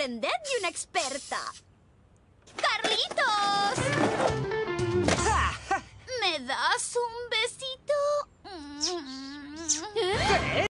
aprended de una experta. ¡Carlitos! ¿Me das un besito?